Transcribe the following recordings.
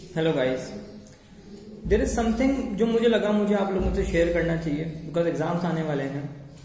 Hello guys, there is something जो मुझे लगा मुझे आप लोगों से शेयर करना चाहिए बिकॉज एग्जाम्स आने वाले हैं।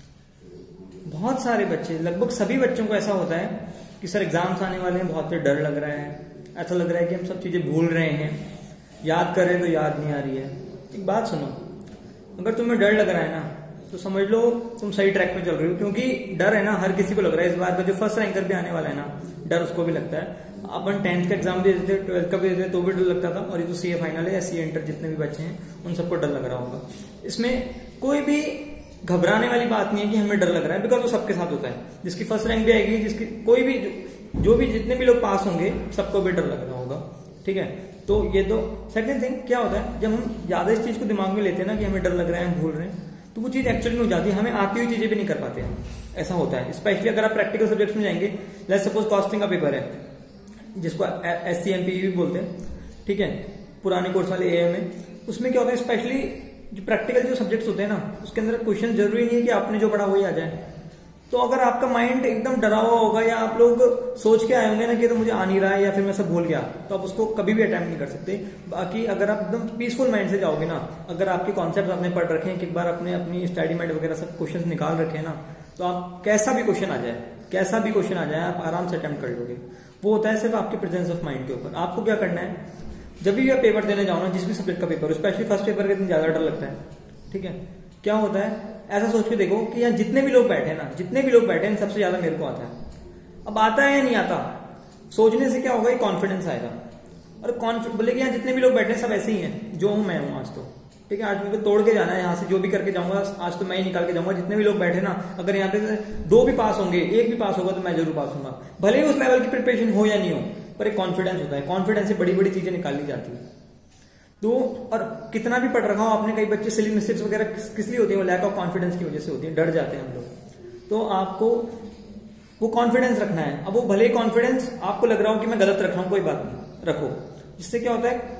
बहुत सारे बच्चे, लगभग सभी बच्चों को ऐसा होता है कि सर एग्जाम्स आने वाले हैं, बहुत डर लग रहा है, ऐसा लग रहा है कि हम सब चीजें भूल रहे हैं, याद करें तो याद नहीं आ रही है। एक बात सुनो, अगर तुम्हें डर लग रहा है ना तो समझ लो तुम सही ट्रैक पे चल रहे हो, क्योंकि डर है ना हर किसी को लग रहा है। इस बार का जो फर्स्ट रैंकर भी आने वाला है ना, डर उसको भी लगता है। अपन 10th का एग्जाम भी देते थे, 12th का भी देते तो भी डर लगता था, और ये जो सीए फाइनल है या सीए इंटर जितने भी बच्चे हैं उन सबको डर लग रहा होगा। इसमें कोई भी घबराने वाली बात नहीं है कि हमें डर लग रहा है, बिकॉज वो सबके साथ होता है। जिसकी फर्स्ट रैंक भी आएगी, जिसकी कोई भी जो भी जितने भी लोग पास होंगे सबको भी डर लग रहा होगा, ठीक है। तो ये तो सेकंड थिंग क्या होता है, जब हम ज्यादा इस चीज को दिमाग में लेते हैं ना कि हमें डर लग रहा है, हम भूल रहे हैं, तो वो चीज एक्चुअली में हो जाती है, हमें आती हुई चीजें भी नहीं कर पाते हैं। ऐसा होता है स्पेशली अगर आप प्रैक्टिकल सब्जेक्ट्स में जाएंगे। लेट्स सपोज कॉस्टिंग का पेपर है जिसको SCMP भी बोलते हैं, ठीक है, पुराने कोर्स वाले AM में। उसमें क्या होता है, स्पेशली जो प्रैक्टिकल जो सब्जेक्ट्स होते हैं ना, उसके अंदर क्वेश्चन जरूरी नहीं है कि आपने जो पढ़ा वही आ जाए। तो अगर आपका माइंड एकदम डरा हुआ होगा या आप लोग सोच के आए होंगे ना कि तो मुझे आ नहीं रहा है या फिर मैं सब भूल गया, तो आप उसको कभी भी अटेम्प्ट नहीं कर सकते। बाकी अगर आप एकदम पीसफुल माइंड से जाओगे ना, अगर आपके कॉन्सेप्ट आपने पढ़ रखे हैं, एक बार आपने अपनी स्टडी माइंड वगैरह सब क्वेश्चन निकाल रखे हैं ना, तो आप कैसा भी क्वेश्चन आ जाए आप आराम से अटेम्प्ट कर लोगे। वो होता है सिर्फ आपके प्रेजेंस ऑफ माइंड के ऊपर। आपको क्या करना है, जब भी आप पेपर देने जाओ ना, जिस भी सब्जेक्ट का पेपर, स्पेशली फर्स्ट पेपर के दिन ज्यादा डर लगता है, ठीक है। क्या होता है, ऐसा सोच के देखो कि यहाँ जितने भी लोग बैठे हैं सबसे ज्यादा मेरे को आता है। अब आता है या नहीं आता, सोचने से क्या होगा, ये कॉन्फिडेंस आएगा। और बोले कि यहाँ जितने भी लोग बैठे हैं सब ऐसे ही हैं जो हूं मैं हूं आज, तो ठीक है। आज मेरे को तोड़ के जाना है यहाँ से, जो भी करके जाऊंगा आज तो मैं ही निकाल के जाऊंगा। जितने भी लोग बैठे ना, अगर यहाँ पे 2 भी पास होंगे, 1 भी पास होगा तो मैं जरूर पास होऊंगा, भले ही उस लेवल की प्रिपरेशन हो या नहीं हो, पर एक कॉन्फिडेंस होता है। कॉन्फिडेंस से बड़ी बड़ी चीजें निकाली जाती है। तो और कितना भी पढ़ रखा हो आपने, कई बच्चे सिली मिस्टेक्स वगैरह किस लिए होती है, वो लैक ऑफ कॉन्फिडेंस की वजह से होती है, डर जाते हैं हम लोग। तो आपको वो कॉन्फिडेंस रखना है। अब वो भले ही कॉन्फिडेंस आपको लग रहा हो कि मैं गलत रख रहा हूं, कोई बात नहीं, रखो। जिससे क्या होता है,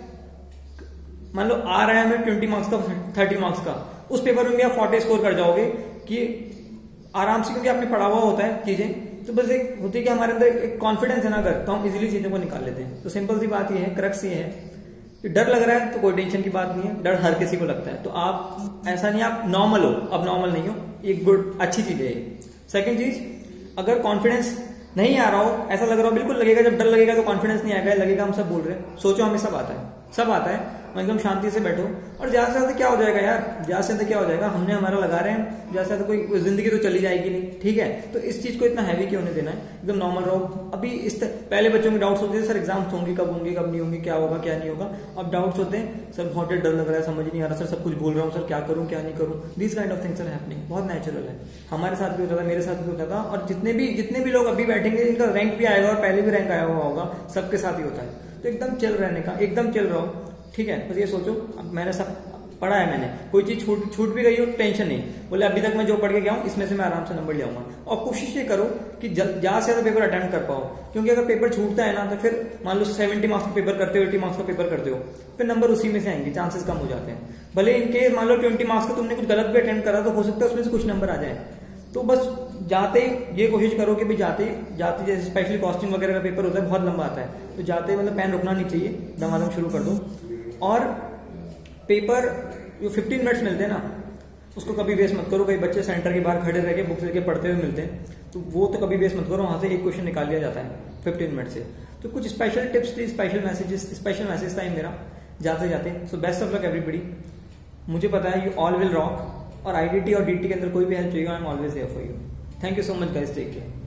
मान लो आ रहा है हमें 20 मार्क्स का, 30 मार्क्स का, उस पेपर में भी आप 40 स्कोर कर जाओगे कि आराम से, क्योंकि आपने पढ़ा हुआ होता है चीजें। तो बस एक होती है कि हमारे अंदर एक कॉन्फिडेंस है ना, अगर तो हम इजीली चीजों को निकाल लेते हैं। तो सिंपल सी बात ये है, क्रक्स ये है कि डर लग रहा है तो कोई टेंशन की बात नहीं है, डर हर किसी को लगता है। तो आप ऐसा नहीं, आप नॉर्मल हो, अब नॉर्मल नहीं हो, एक गुड अच्छी चीज है। सेकंड चीज, अगर कॉन्फिडेंस नहीं आ रहा हो, ऐसा लग रहा हो, बिल्कुल लगेगा जब डर लगेगा तो कॉन्फिडेंस नहीं आएगा, लगेगा हम सब बोल रहे हैं। सोचो हमें सब आता है, एकदम शांति से बैठो। और ज्यादा से ज्यादा क्या हो जाएगा यार, ज्यादा से ज्यादा क्या हो जाएगा, हमने हमारा लगा रहे हैं, ज्यादा से ज्यादा कोई जिंदगी तो चली जाएगी नहीं, ठीक है। तो इस चीज को इतना हैवी क्यों नहीं देना है, एकदम नॉर्मल रहो। अभी पहले बच्चों में डाउट्स होते थे, सर एग्जाम्स होंगे कब नहीं होंगे, क्या होगा क्या नहीं होगा। अब डाउट्स होते हैं, सर बहुत डर लग रहा है, समझ नहीं आ रहा, सर सब कुछ भूल रहा हूँ, सर क्या करूँ क्या नहीं करूँ। This kind of things are happening, बहुत नेचुरल है। हमारे साथ भी होता था, मेरे साथ भी होता था, और जितने भी लोग अभी बैठेंगे जिनका रैंक भी आएगा और पहले भी रैंक आया हुआ होगा, सबके साथ ही होता है। तो एकदम चिल रहने का, एकदम चिल रहो, ठीक है। बस ये सोचो, अब मैंने सब पढ़ा है, मैंने कोई चीज छूट भी गई हो टेंशन नहीं, बोले अभी तक मैं जो पढ़ के गया हूं इसमें से मैं आराम से नंबर ले आऊंगा। और कोशिश ये करो कि ज्यादा से ज्यादा पेपर अटेम्प्ट कर पाओ, क्योंकि अगर पेपर छूटता है ना तो फिर मान लो 70 मार्क्स का पेपर करते हो, 80 मार्क्स का पेपर करते हो, फिर नंबर उसी में से आएंगे, चांसेस कम हो जाते हैं। भले इनकेस मान लो 20 मार्क्स का तुमने कुछ गलत भी अटेम्प्ट करा तो हो सकता है उसमें से कुछ नंबर आ जाए। तो बस जाते ये कोशिश करो कि भाई जाते जैसे स्पेशली कॉस्टिंग वगैरह का पेपर होता है, बहुत लंबा आता है, तो जाते मतलब पेन रुकना नहीं चाहिए, दमादम शुरू कर दो। और पेपर जो 15 मिनट्स मिलते हैं ना, उसको कभी वेस्ट मत करो। कई बच्चे सेंटर के बाहर खड़े रह के बुक्स लेके पढ़ते हुए मिलते हैं, तो वो तो कभी वेस्ट मत करो, वहां से एक क्वेश्चन निकाल लिया जाता है 15 मिनट से। तो कुछ स्पेशल टिप्स थी, स्पेशल मैसेज था मेरा जाते जाते। So best of luck everybody. मुझे पता है यू ऑल विल रॉक, और IDT और DT के अंदर कोई भी हेल्प चाहिए, I am always here for you. Thank you so much guys, take care.